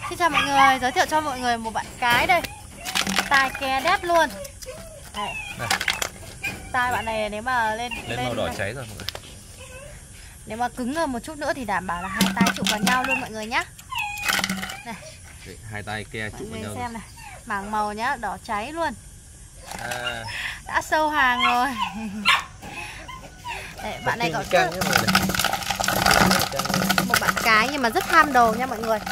Xin chào mọi người, giới thiệu cho mọi người một bạn cái đây. Tai ke đét luôn. Đây. Tai bạn này nếu mà lên màu đỏ cháy rồi mọi người. Nếu mà cứng hơn một chút nữa thì đảm bảo là hai tai chụm vào nhau luôn mọi người nhá. Này. Đấy, hai tai ke chụm vào nhau. Xem này, mảng màu nhá, đỏ cháy luôn. Đã sâu hàng rồi. Đấy, bạn này có một bạn cái nhưng mà rất ham đồ nha mọi người.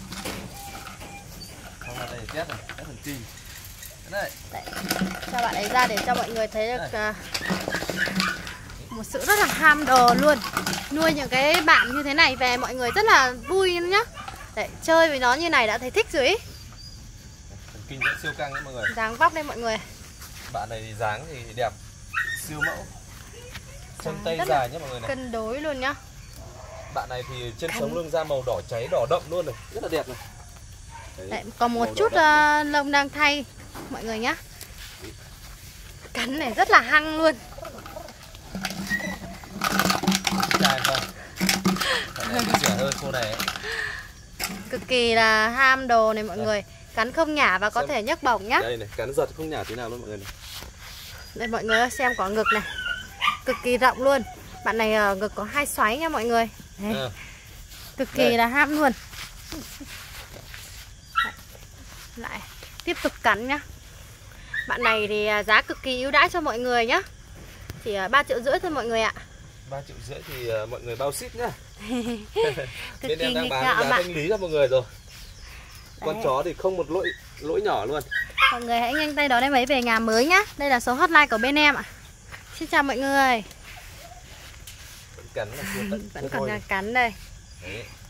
Đấy, cho bạn ấy ra để cho mọi người thấy được một sự rất là ham đồ luôn. Nuôi những cái bạn như thế này về mọi người rất là vui nhá. Đấy, chơi với nó như này đã thấy thích rồi ý. Thần kinh rất siêu căng đấy mọi người. Dáng vóc đây mọi người. Bạn này thì dáng thì đẹp, siêu mẫu. Chân tay dài nhé mọi người này. Cân đối luôn nhá. Bạn này thì trên sống lưng da màu đỏ cháy, đỏ đậm luôn này, rất là đẹp này. Đấy, còn một chút lông đang thay mọi người nhá. Cắn này rất là hăng luôn. Trai không? Bạn này rẻ hơn cô này. Cực kỳ là ham đồ này mọi người. Cắn không nhả và có thể nhấc bổng nhá. Đây này, cắn giật không nhả tí nào luôn mọi người này. Đây mọi người ơi, xem quả ngực này. Cực kỳ rộng luôn. Bạn này ngực có 2 xoáy nha mọi người. Đây. Cực kỳ là ham luôn. Lại tiếp tục cắn nhá. Bạn này thì giá cực kỳ ưu đãi cho mọi người nhá. Chỉ 3,5 triệu thôi mọi người ạ. 3,5 triệu thì mọi người bao ship nhá. Bên em đang bán giá thanh lý cho mọi người rồi. Con chó thì không một lỗi nhỏ luôn. Mọi người hãy nhanh tay đón em ấy về nhà mới nhá. Đây là số hotline của bên em ạ. Xin chào mọi người. Vẫn cắn là Vẫn còn đang cắn đây. Đấy.